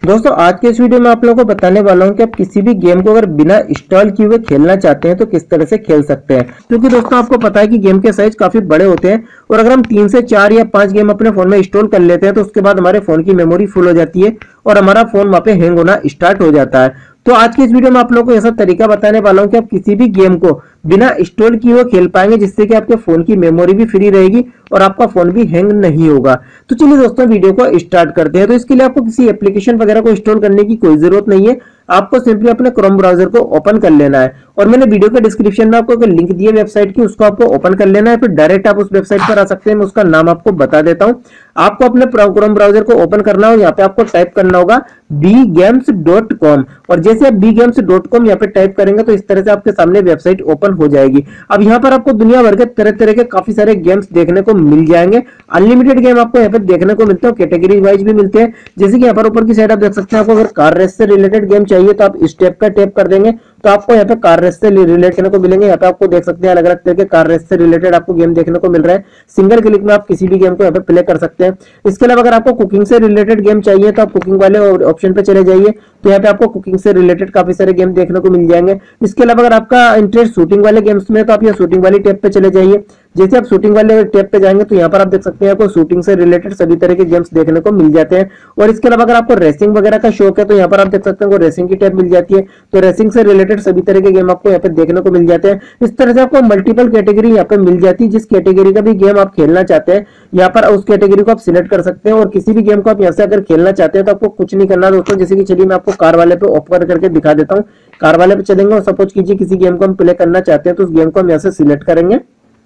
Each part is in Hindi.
दोस्तों आज के इस वीडियो में आप लोगों को बताने वाला हूं कि आप किसी भी गेम को अगर बिना इंस्टॉल किए हुए खेलना चाहते हैं तो किस तरह से खेल सकते हैं। क्योंकि दोस्तों आपको पता है कि गेम के साइज काफी बड़े होते हैं और अगर हम 3 से 4 या 5 गेम अपने फोन में इंस्टॉल कर लेते हैं तो उसके बाद हमारे फोन की मेमोरी फुल हो जाती है और हमारा फोन वहां पे हैंग होना स्टार्ट हो जाता है। तो आज की इस वीडियो में आप लोगों को ऐसा तरीका बताने वाला हूं कि आप किसी भी गेम को बिना इंस्टॉल किए हुए खेल पाएंगे, जिससे कि आपके फोन की मेमोरी भी फ्री रहेगी और आपका फोन भी हैंग नहीं होगा। तो चलिए दोस्तों वीडियो को स्टार्ट करते हैं। तो इसके लिए आपको किसी एप्लीकेशन वगैरह को इंस्टॉल करने की कोई जरूरत नहीं है। आपको सिंपली अपने क्रोम ब्राउजर को ओपन कर लेना है और मैंने वीडियो के डिस्क्रिप्शन में आपको लिंक दी है वेबसाइट की, उसको आपको ओपन कर लेना है। फिर डायरेक्ट आप उस वेबसाइट पर आ सकते हैं। मैं उसका नाम आपको बता देता हूं। आपको अपने क्रोम ब्राउजर को ओपन करना हो, यहाँ पे आपको टाइप करना होगा bgames.com और जैसे आप bgames.com यहाँ पे टाइप करेंगे तो इस तरह से आपके सामने वेबसाइट ओपन हो जाएगी। अब यहाँ पर आपको दुनिया भर के तरह तरह के काफी सारे गेम्स देखने को मिल जाएंगे। अनलिमिटेड गेम आपको यहाँ पे देखने को मिलते हैं, कैटेगरी वाइज भी मिलते हैं। जैसे कि यहाँ पर ऊपर की साइड आप देख सकते हैं, आपको अगर कार रेस से रिलेटेड गेम चाहिए तो आप इस टैब का टैप कर देंगे तो आपको यहाँ पे कार रेस से रिलेटेड करने को मिलेंगे। यहाँ पे आपको देख सकते हैं अलग अलग तरह के कार रेस से रिलेटेड आपको गेम देखने को मिल रहा है। सिंगल क्लिक में आप किसी भी गेम को यहाँ पे प्ले कर सकते हैं। इसके अलावा अगर आपको कुकिंग से रिलेटेड गेम चाहिए तो आप कुकिंग वाले ऑप्शन पे चले जाइए, तो यहाँ पे आपको कुकिंग से रिलेटेड काफी सारे गेम देखने को मिल जाएंगे। इसके अलावा अगर आपका इंटरेस्ट शूटिंग वाले गेम्स में तो आप यहाँ शूटिंग वाली टैब पे चले जाइए। जैसे आप शूटिंग वाले टैब पे जाएंगे तो यहाँ पर आप देख सकते हैं आपको शूटिंग से रिलेटेड सभी तरह के गेम्स देखने को मिल जाते हैं। और इसके अलावा अगर आपको रेसिंग वगैरह का शौक है तो यहाँ पर आप देख सकते हैं रेसिंग की टैब मिल जाती है। तो रेसिंग से रिलेटेड सभी तरह के गेम आपको यहाँ पे देखने को मिल जाते हैं। इस तरह से आपको मल्टीपल कैटेगरी यहाँ पे मिल जाती है। जिस कैटेगरी का भी गेम आप खेलना चाहते हैं यहाँ पर उस कैटेगरी को आप सिलेक्ट कर सकते हैं और किसी भी गेम को आप यहाँ से अगर खेलना चाहते हैं तो आपको कुछ नहीं करना दोस्तों। जैसे कि चलिए मैं आपको कार वाले पे ओपन करके दिखा देता हूँ। कार वाले पे चलेंगे और सपोज कीजिए किसी गेम को हम प्ले करना चाहते हैं तो उस गेम को हम यहाँ से सिलेक्ट करेंगे।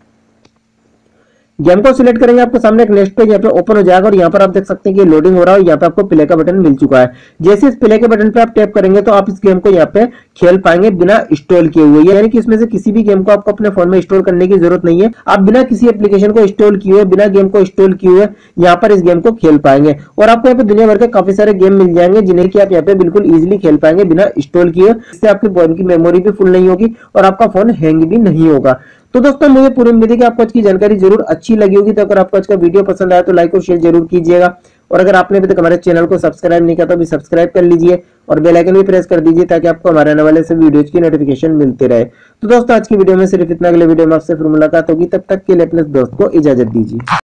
गेम को सिलेक्ट करेंगे, आपके सामने एक नेक्स्ट पेज यहाँ पे ओपन हो जाएगा और यहाँ पर आप देख सकते हैं कि लोडिंग हो रहा है। यहाँ पे आपको प्ले का बटन मिल चुका है। जैसे इस प्ले के बटन पे आप टैप करेंगे तो आप इस गेम को यहाँ पे खेल पाएंगे बिना इंस्टॉल किए हुए। यानी कि इसमें से किसी भी गेम को आपको अपने फोन में इंस्टॉल करने की जरूरत नहीं है। आप बिना किसी एप्लीकेशन को इंस्टॉल किए हुए, बिना गेम को इंस्टॉल किए हुए यहाँ पर इस गेम को खेल पाएंगे। और आपको यहाँ पे दुनिया भर के काफी सारे गेम मिल जाएंगे जिन्हें की आप यहाँ पे बिल्कुल इजिली खेल पाएंगे बिना इंस्टॉल किए। इससे आपके फोन की मेमोरी भी फुल नहीं होगी और आपका फोन हैंग भी नहीं होगा। तो दोस्तों मुझे पूरी उम्मीद है कि आपको आज की जानकारी जरूर अच्छी लगी होगी। तो अगर आपको आज का वीडियो पसंद आया तो लाइक और शेयर जरूर कीजिएगा और अगर आपने अभी तक हमारे चैनल को सब्सक्राइब नहीं किया तो अभी सब्सक्राइब कर लीजिए और बेल आइकन भी प्रेस कर दीजिए ताकि आपको हमारे आने वाले सभी वीडियोज की नोटिफिकेशन मिलते रहे। तो दोस्तों आज की वीडियो में सिर्फ इतना, अगले वीडियो में आपसे फिर मुलाकात होगी। तब तक के लिए अपने दोस्त को इजाजत दीजिए।